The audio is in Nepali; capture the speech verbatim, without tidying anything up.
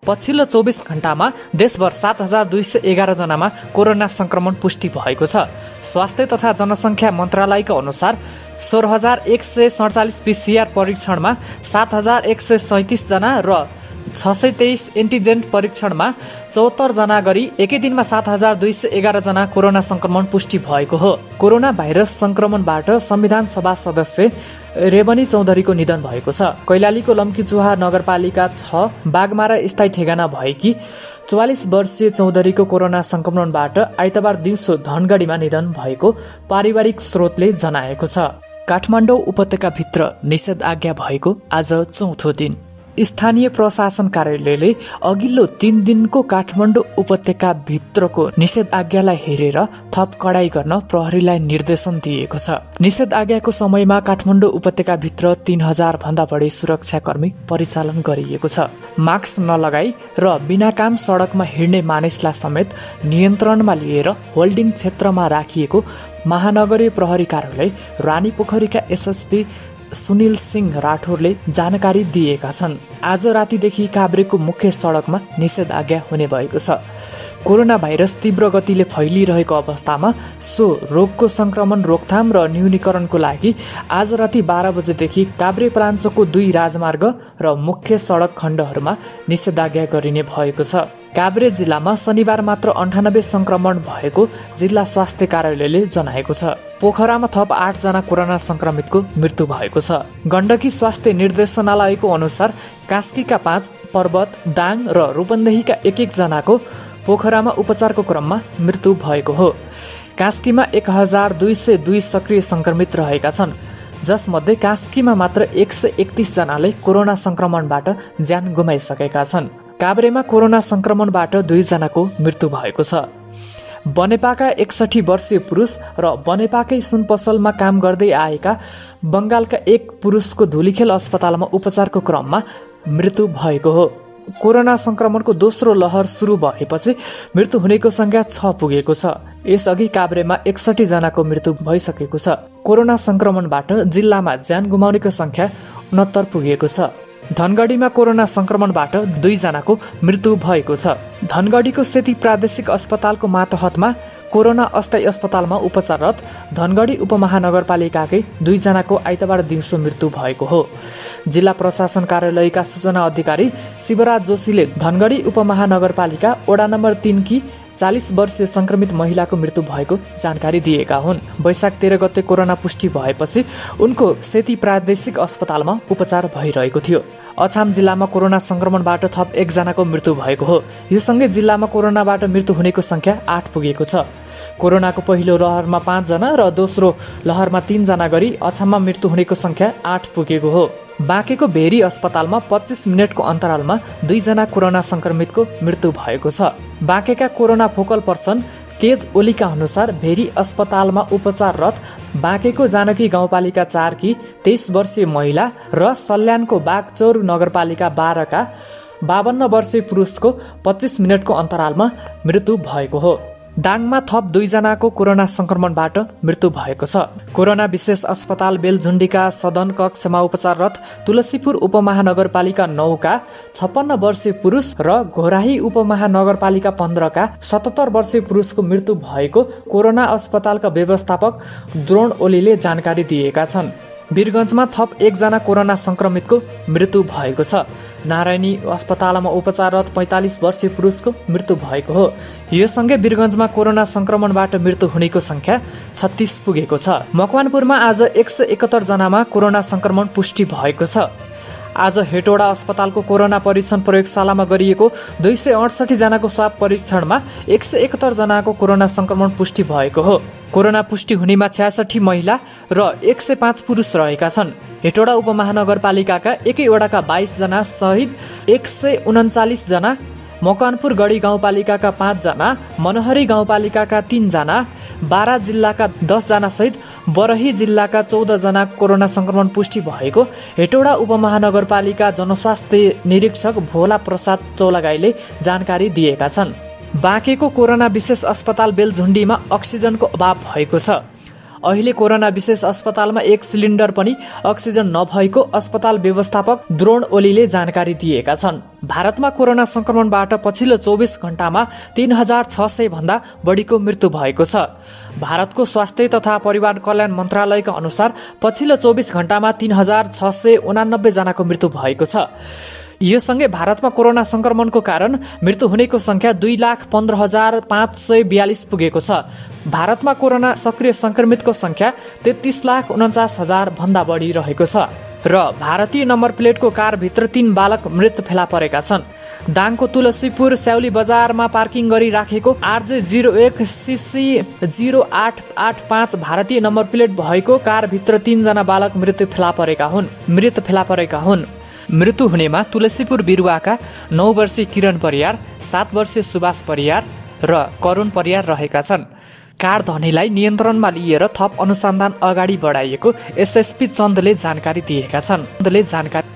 पछिल्लो चौबिस घण्टामा देशभर सात हजार दुई सय एघार जनामा कोरोना संक्रमण पुष्टि भएको छ। स्वास्थ्य तथा जनसङ्ख्या मन्त्रालयका अनुसार सोह्र हजार एक सय सडचालिस पीसीआर परीक्षणमा सात हजार एक सय सैतिस जना र छ सय तेइस एन्टिजेन परीक्षणमा चौहत्तर जना गरी एकै दिनमा सात हजार दुई सय एघार जना कोरोना संक्रमण पुष्टि भएको हो। कोरोना भाइरस संक्रमणबाट संविधान सभा सदस्य रेवनी चौधरीको निधन भएको छ। कैलालीको लम्कीचुहा नगरपालिका छ बागमारा स्थायी ठेगाना भएकी चौवालिस वर्षीय चौधरीको कोरोना संक्रमणबाट आइतबार दिउँसो धनगढीमा निधन भएको पारिवारिक स्रोतले जनाएको छ। काठमाडौँ उपत्यकाभित्र निषेधाज्ञा भएको आज चौथो दिन। स्थानीय प्रशासन कार्यालयले अघिल्लो तीन दिनको काठमाडौँ उपत्यका भित्रको निषेधाज्ञालाई हेरेर थप कडाई गर्न प्रहरीलाई निर्देशन दिएको छ। निषेधाज्ञाको समयमा काठमाडौँ उपत्यका भित्र तीन हजार भन्दा बढी सुरक्षाकर्मी परिचालन गरिएको छ। मास्क नलगाई र बिना काम सडकमा हिँड्ने मानिसलाई समेत नियन्त्रणमा लिएर होल्डिङ क्षेत्रमा राखिएको महानगरीय प्रहरी कार्यालय रानी पोखरीका एसएसपी सुनिल सिंह राठौरले जानकारी दिएका छन्। आज रातिदेखि काभ्रेको मुख्य सडकमा निषेधाज्ञा हुने भएको छ। कोरोना भाइरस तीव्र गतिले फैलिरहेको अवस्थामा सो रोगको संक्रमण रोकथाम र न्यूनीकरणको लागि आज राति बाह्र बजेदेखि काभ्रे पलाञ्चोकको दुई राजमार्ग र मुख्य सडक खण्डहरूमा निषेधाज्ञा गरिने भएको छ। काभ्रे जिल्लामा शनिबार मात्र अन्ठानब्बे संक्रमण भएको जिल्ला स्वास्थ्य कार्यालयले जनाएको छ। पोखरामा थप आठ जना कोरोना संक्रमितको मृत्यु भएको छ। गण्डकी स्वास्थ्य निर्देशनालयको अनुसार कास्कीका पाँच, पर्वत, दाङ र रूपन्देहीका एक एक जनाको पोखरामा उपचारको क्रममा मृत्यु भएको हो। कास्कीमा एक हजार दुई सय दुई सक्रिय संक्रमित रहेका छन्, जसमध्ये कास्कीमा मात्र एक सय एकतीस जनाले कोरोना संक्रमणबाट ज्यान गुमाइसकेका छन्। काभ्रेमा कोरोना संक्रमणबाट दुईजनाको मृत्यु भएको छ। बनेपाका एकसठी वर्षीय पुरुष र बनेपाकै सुन पसलमा काम गर्दै आएका बंगालका एक पुरुषको धुलीखेल अस्पतालमा उपचारको क्रममा मृत्यु भएको हो। कोरोना संक्रमणको दोस्रो लहर सुरु भएपछि मृत्यु हुनेको संख्या छ पुगेको छ। यसअघि काभ्रेमा एकसठी जनाको मृत्यु भइसकेको छ। कोरोना संक्रमणबाट जिल्लामा ज्यान गुमाउनेको संख्या उनहत्तर पुगेको छ। धनगढीमा कोरोना संक्रमणबाट दुईजनाको मृत्यु भएको छ। धनगढीको सेती प्रादेशिक अस्पतालको मातहतमा कोरोना अस्थायी अस्पतालमा उपचाररत धनगढी उपमहानगरपालिकाकै दुईजनाको आइतबार दिउँसो मृत्यु भएको हो। जिल्ला प्रशासन कार्यालयका सूचना अधिकारी शिवराज जोशीले धनगढी उपमहानगरपालिका वडा नम्बर तीन की चालीस वर्षीय संक्रमित महिलाको मृत्यु भएको जानकारी दिएका हुन्। वैशाख तेह्र गते कोरोना पुष्टि भएपछि उनको सेती प्रादेशिक अस्पतालमा उपचार भइरहेको थियो। अछाम जिल्लामा कोरोना संक्रमणबाट थप एकजनाको मृत्यु भएको हो। यो सँगै जिल्लामा कोरोनाबाट मृत्यु हुनेको संख्या आठ पुगेको छ। कोरोनाको पहिलो लहरमा पाँचजना र दोस्रो लहरमा तीनजना गरी अछाममा मृत्यु हुनेको संख्या आठ पुगेको हो। बाँकेको भेरी अस्पतालमा पच्चीस मिनटको अन्तरालमा दुईजना कोरोना संक्रमितको मृत्यु भएको छ। बाँकेका कोरोना फोकल पर्सन तेज ओलीका अनुसार भेरी अस्पतालमा उपचाररत बाँकेको जानकी गाउँपालिका चार की तेइस वर्षीय महिला र सल्यानको बागचौर नगरपालिका बाह्रका बावन्न वर्षीय पुरुषको पच्चीस मिनटको अन्तरालमा मृत्यु भएको हो। दाङमा थप दुईजनाको कोरोना संक्रमणबाट मृत्यु भएको छ। कोरोना विशेष अस्पताल बेलझुण्डीका सदन कक्षमा उपचाररत तुलसीपुर उपमहानगरपालिका नौ का छप्पन्न वर्षीय पुरुष र घोराही उपमहानगरपालिका पन्ध्र का सतहत्तर वर्षीय पुरुषको मृत्यु भएको कोरोना अस्पतालका व्यवस्थापक द्रोण ओलीले जानकारी दिएका छन्। वीरगञ्जमा थप एकजना कोरोना संक्रमितको मृत्यु भएको छ। नारायणी अस्पतालमा उपचाररत पैंतालिस वर्षीय पुरुषको मृत्यु भएको हो। यो सँगै वीरगञ्जमा कोरोना संक्रमणबाट मृत्यु हुनेको संख्या छत्तीस पुगेको छ। मकवानपुरमा आज एक सय एकहत्तर जनामा कोरोना संक्रमण पुष्टि भएको छ। आज हेटौडा अस्पतालको कोरोना परीक्षण प्रयोगशालामा गरिएको दुई सय अडसठी जनाको स्वाब परीक्षणमा एक सय एकहत्तर जनाको कोरोना संक्रमण पुष्टि भएको हो। कोरोना पुष्टि हुनेमा छ्यासठी महिला र एक सय पाँच पुरुष रहेका छन्। हेटौडा उपमहानगरपालिकाका एकै वडाका बाइस जना सहित एक सय उन्चालिस जना, मकवानपुर गढी गाउँपालिकाका पाँच जना, मनहरी गाउँपालिकाका तीन जना, बारा जिल्लाका दस जना सहित बरही जिल्लाका चौध जना कोरोना संक्रमण पुष्टि भएको हेटौडा उपमहानगरपालिका जनस्वास्थ्य निरीक्षक भोला प्रसाद चौलागाईले जानकारी दिएका छन्। बाँकेको कोरोना विशेष अस्पताल बेलझुण्डीमा अक्सिजनको अभाव भएको छ। अहिले कोरोना विशेष अस्पतालमा एक सिलिन्डर पनि अक्सिजन नभएको अस्पताल व्यवस्थापक द्रोण ओलीले जानकारी दिएका छन्। भारतमा कोरोना संक्रमणबाट पछिल्लो चौबिस घण्टामा तीन हजार छ सय भन्दा बढीको मृत्यु भएको छ। भारतको स्वास्थ्य तथा परिवार कल्याण मन्त्रालयका अनुसार पछिल्लो चौबिस घण्टामा तीन हजार छ सय उनानब्बे जनाको मृत्यु भएको छ। यो सँगै भारतमा कोरोना संक्रमणको कारण मृत्यु हुनेको संख्या दुई लाख पन्ध्र हजार पाँच सय बयालिस पुगेको छ। भारतमा कोरोना सक्रिय संक्रमितको संख्या तेत्तीस लाख उन्चास हजार भन्दा बढी रहेको छ र भारतीय नम्बर प्लेटको कारभित्र तीन बालक मृत फेला परेका छन्। दाङको तुलसीपुर स्याउली बजारमा पार्किङ गरी राखेको आरजे जिरो एक सिसी जिरो आठ आठ पाँच भारतीय नम्बर प्लेट भएको कारभित्र तीनजना बालक मृत्यु फेला परेका हुन् मृत फेला परेका हुन् मृत्यु हुनेमा तुलसीपुर बिरुवाका नौ वर्षीय किरण परियार, सात वर्षीय सुभाष परियार र करुण परियार रहेका छन्। कार धनीलाई नियन्त्रणमा लिएर थप अनुसन्धान अगाडि बढाइएको एसएसपी चन्दले जानकारी दिएका छन्। जानकारी